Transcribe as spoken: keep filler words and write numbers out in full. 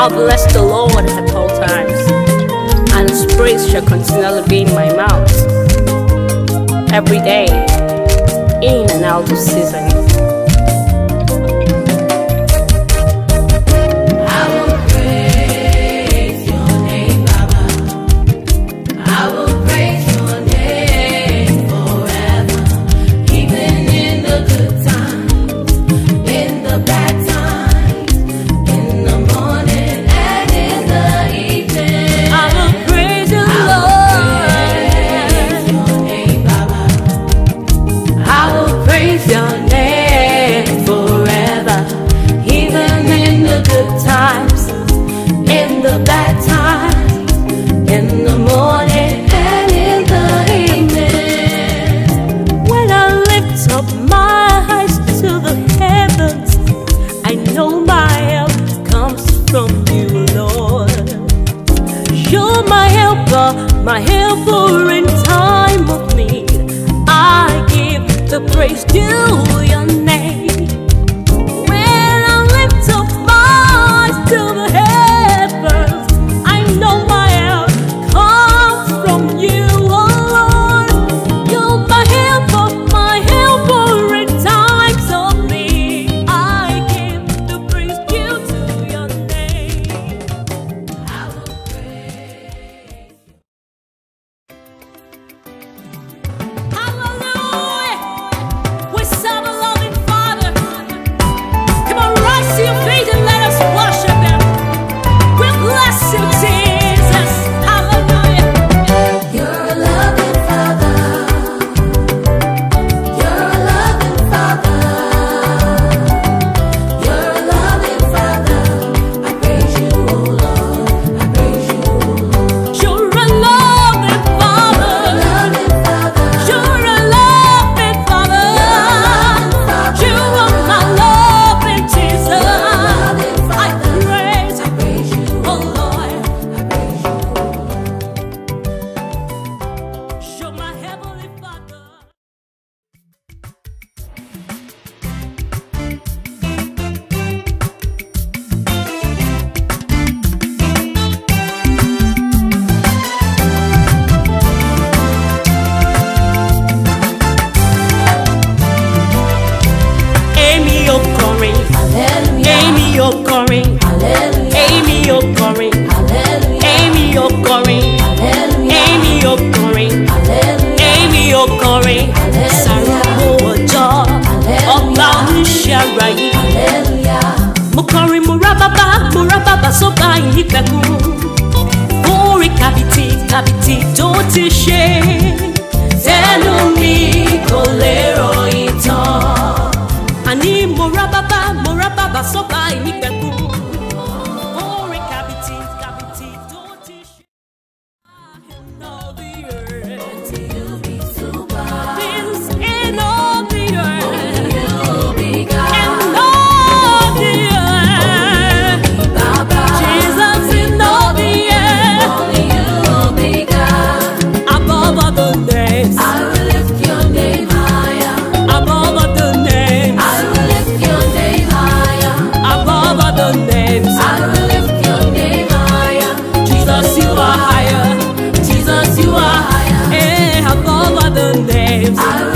I'll bless the Lord at all times, and His praise shall continually be in my mouth. Every day, in and out of season. My helper in time of need, I give the praise to your name. When I lift up my eyes to the heavens, I know my help comes from you, oh Lord. You're my helper, my helper in times of need. I give the praise due to your name. I will praise. Oore Kabit, Kabit tó ti ṣe, tẹnu mi kò lè ròyìn tán. Àní mo rá bàbá, mo rá bàbá sọ́ba ìnípẹ̀kun. Oore Kabit, Kabit tó ti ṣe. I